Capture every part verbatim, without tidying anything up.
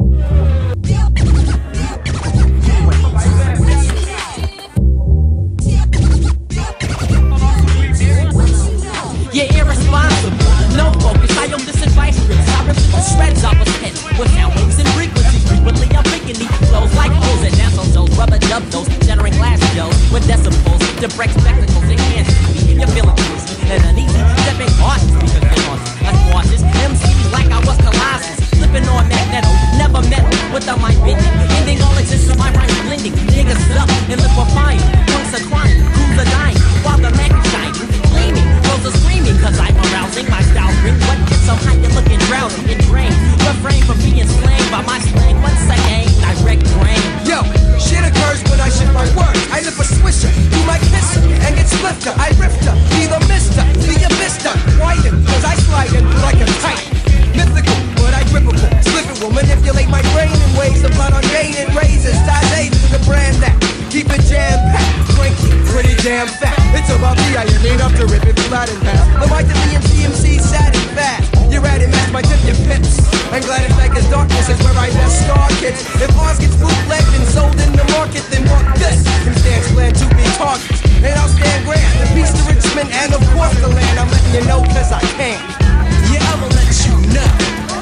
You're irresponsible, no focus. I own this advice scripts. I rip the shreds off a pen with sound waves and frequencies. Frequently I'm picking these flows like holes and dancehall shows, rubber dub those, generating glass shows with decibels to break spectacles. It can't see me. You're feeling juicy and uneasy. Stepping hard because they're on us watches. M Cs like I was Colossus, flipping on magneto. Never met with the mind bending, ending all existence of my rhymes blending. Niggas up and liquefying, punks are crying, crews are dying while the man is shining, gleaming. Are screaming cause I'm arousing. My style ring what gets so high you're looking drowsy and drained. Refrain from being slain by my slang. Once again, direct brain. Yo, shit occurs when I shit my words. I live a swisher, you might kiss her and get swifter. I rift her, be the mister, be a mister. Widen, cause I slide in like a kite. Mythical, but I grippable. Slippable, manipulate my brain in ways of blood on gain and razors. Ties to the brand that keep it jam-packed, cranky, pretty damn fat. It's about me, I ain't made up to rip it flat and fast. The mic to me and C M C sad and fast. You're at it, match my tip, your pips. I'm glad it's like his darkness is where I best star kids. If ours gets bootlegged and sold in the market, then mark this. Instead, plan to be targets. And I'll stand grand. The peace to Richmond and of course the land. I'm letting you know cause I can. Yeah, I'ma let you know.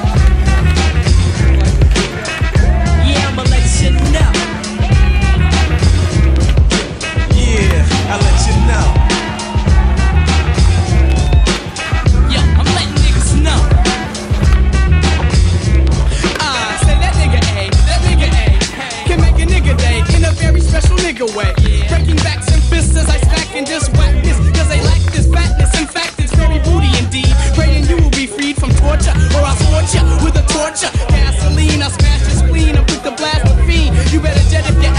Yeah, I'ma let you know. Yeah, I'll let you know. Yo, I'm letting niggas know. Ah, say that nigga A, that nigga A can make a nigga day in a very special nigga way. Breaking backs and fists as I stack and just whack this, cause they like this fatness. In fact, it's very booty indeed. Praying you will be freed from torture, or I'll scorch ya with a torture. Gasoline, I'll smash your spleen, I'm quick to blast the fiend. You better jet if you